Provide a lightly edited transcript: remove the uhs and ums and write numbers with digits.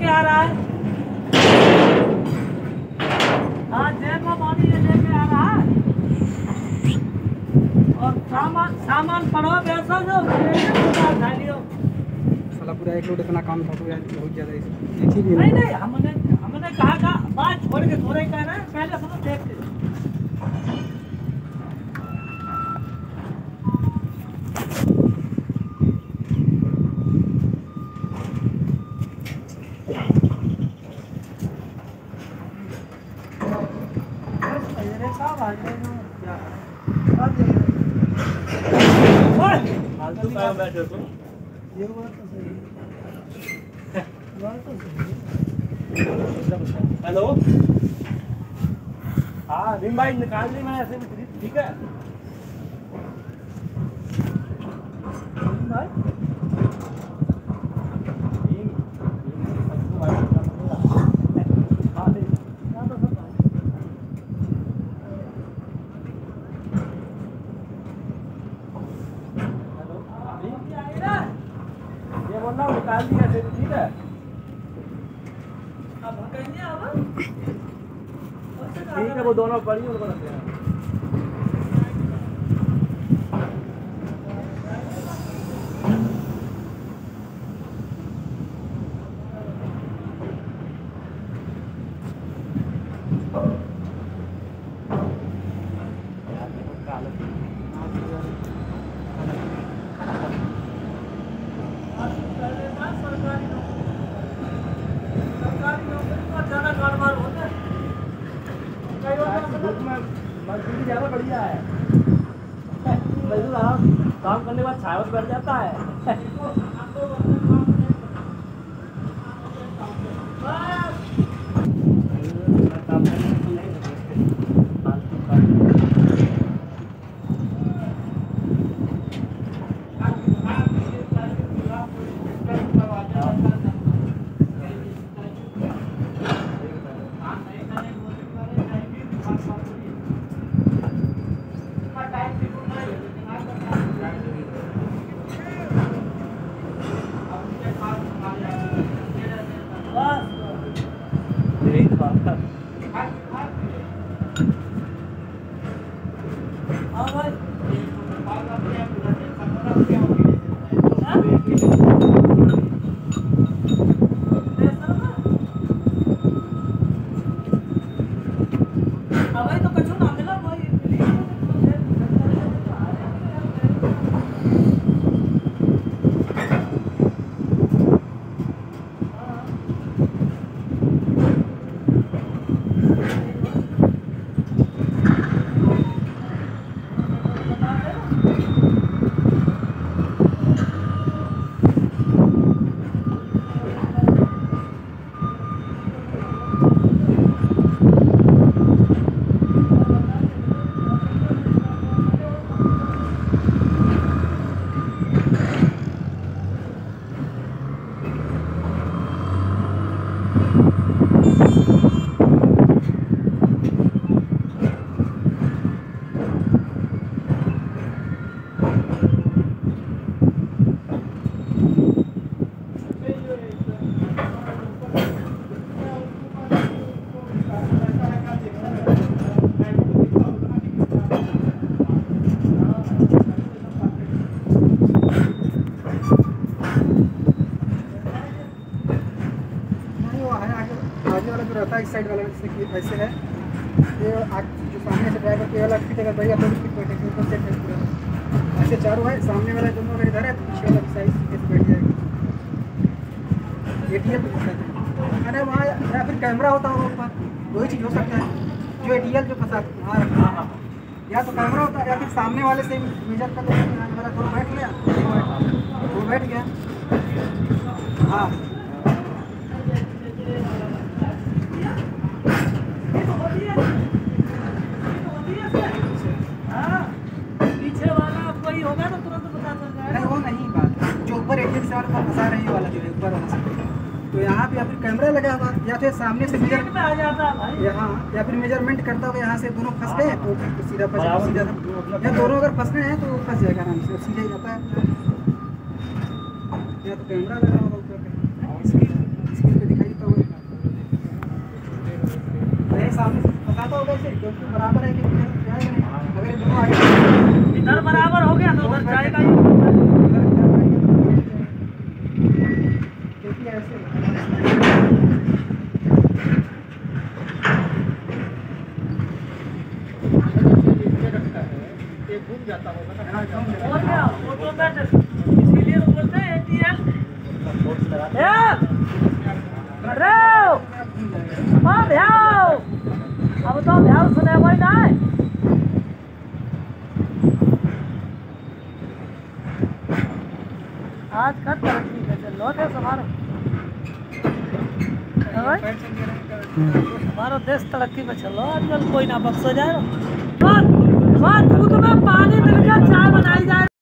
लेके आ रहा है। हाँ देखो मानी ये लेके आ रहा है और सामान पड़ो वैसा जो उठा लियो। साला पूरा एक लोड इतना काम था तो यार बहुत ज्यादा एक ही भी नहीं हमने कहा बात छोड़ के थोड़े कह रहे हैं, पहले सुनो देखते। बैठे तो ये बात तो सही है, बात तो सही है। हेलो, हाँ रिम भाई निकाल ली मैं ऐसे भी, ठीक है भाई निकाल दिया ऐसे, ठीक है। अब कहीं अब ठीक है वो दोनों बड़ी उनको रखते हैं। मजदूरी ज्यादा बढ़िया है। मजदूर काम करने के बाद छाया बैठ जाता है। इस साइड वाला जैसे कि ऐसे है ये जो सामने से ड्राइवर के वाला फिट अगर बढ़िया तो फिट बैठेगी एकदम सेट है पूरा। ऐसे चारों है, सामने वाला दोनों अगर इधर है तो पीछे वाला साइड कैसे बैठ जाएगी। एटीएल अरे वहाँ या फिर कैमरा होता होगा ऊपर, वही चीज़ हो सकता है जो एटीएल जो फंसा वहाँ रखा है, या तो कैमरा होता है या फिर सामने वाले से मेजर कर लेते हैं। वाला थोड़ा बैठ गया वो बैठ गया। हाँ होगा तो तुरंत पता चल जाएगा। नहीं वो नहीं बात जो ऊपर एटीएम से वाला फंसा रही वाला जो है ऊपर वाला से, तो यहाँ पे या फिर कैमरा लगा हुआ या फिर सामने से मेजर में आ जाता है भाई। यहाँ या फिर मेजरमेंट करता होगा यहाँ से दोनों फंस गए तो सीधा फंस सीधा, या दोनों अगर फंस गए हैं तो फंस जाएगा आराम से सीधे ही जाता है। या तो कैमरा लगा होगा ऊपर स्क्रीन पे दिखाई हो कैसे, क्योंकि बराबर है कि जाएगा नहीं। अगर ये दोनों आगे इधर बराबर हो गया तो उधर जाएगा ही। क्योंकि ऐसे और क्या ऑटोमेटिक, इसीलिए तो बोलते हैं ATL। अब तो ध्यान सुने भाई ना आज का तरक्की का चल लो हमारा हमारा देश तरक्की में चलो आजकल कोई ना बख्शा जाए। तू तुम्हें पानी मिल गया चाय बनाई जाए।